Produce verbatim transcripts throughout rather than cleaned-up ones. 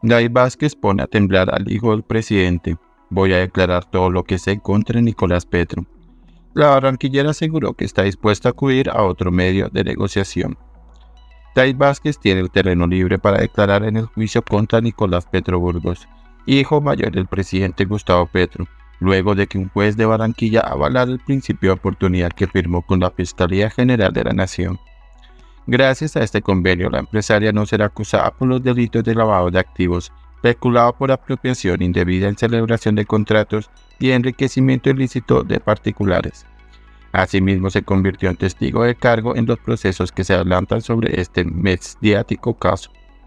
David Vázquez pone a temblar al hijo del presidente. Voy a declarar todo lo que sé contra Nicolás Petro. La barranquillera aseguró que está dispuesta a acudir a otro medio de negociación. David Vázquez tiene el terreno libre para declarar en el juicio contra Nicolás Petro Burgos, hijo mayor del presidente Gustavo Petro, luego de que un juez de Barranquilla avalara el principio de oportunidad que firmó con la Fiscalía General de la Nación. Gracias a este convenio, la empresaria no será acusada por los delitos de lavado de activos, peculado por apropiación indebida en celebración de contratos y enriquecimiento ilícito de particulares. Asimismo, se convirtió en testigo de cargo en los procesos que se adelantan sobre este mediático caso.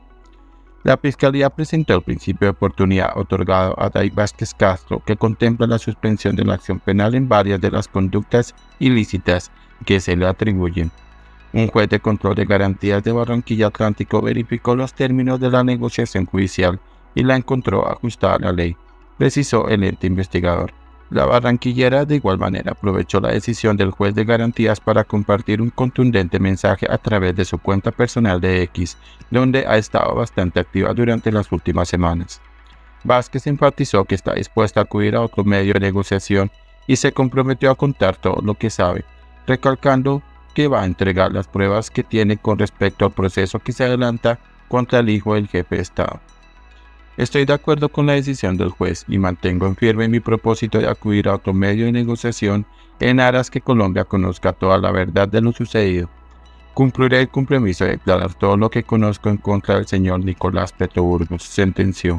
La Fiscalía presentó el principio de oportunidad otorgado a David Vázquez Castro, que contempla la suspensión de la acción penal en varias de las conductas ilícitas que se le atribuyen. Un juez de control de garantías de Barranquilla Atlántico verificó los términos de la negociación judicial y la encontró ajustada a la ley, precisó el ente investigador. La barranquillera de igual manera aprovechó la decisión del juez de garantías para compartir un contundente mensaje a través de su cuenta personal de X, donde ha estado bastante activa durante las últimas semanas. Vázquez enfatizó que está dispuesta a acudir a otro medio de negociación y se comprometió a contar todo lo que sabe, recalcando que va a entregar las pruebas que tiene con respecto al proceso que se adelanta contra el hijo del jefe de Estado. Estoy de acuerdo con la decisión del juez y mantengo en firme mi propósito de acudir a otro medio de negociación en aras que Colombia conozca toda la verdad de lo sucedido. Cumpliré el compromiso de declarar todo lo que conozco en contra del señor Nicolás Petro Burgos, sentenció.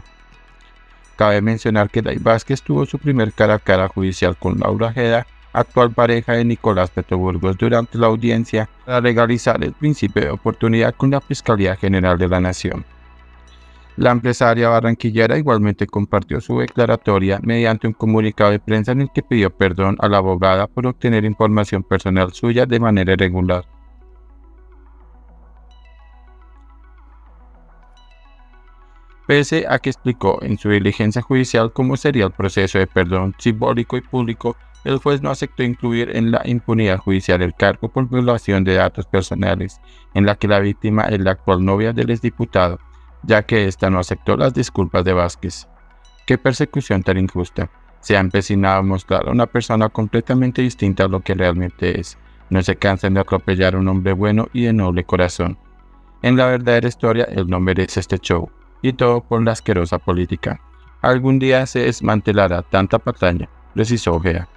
Cabe mencionar que David Vázquez tuvo su primer cara a cara judicial con Laura Ojeda, actual pareja de Nicolás Petro Burgos, durante la audiencia para legalizar el principio de oportunidad con la Fiscalía General de la Nación. La empresaria barranquillera igualmente compartió su declaratoria mediante un comunicado de prensa en el que pidió perdón a la abogada por obtener información personal suya de manera irregular. Pese a que explicó en su diligencia judicial cómo sería el proceso de perdón simbólico y público, el juez no aceptó incluir en la impunidad judicial el cargo por violación de datos personales, en la que la víctima es la actual novia del exdiputado, ya que ésta no aceptó las disculpas de Vázquez. ¡Qué persecución tan injusta! Se ha empecinado a mostrar a una persona completamente distinta a lo que realmente es. No se cansan de atropellar a un hombre bueno y de noble corazón. En la verdadera historia, él no merece este show, y todo por la asquerosa política. Algún día se desmantelará tanta patraña, precisó Ojeda.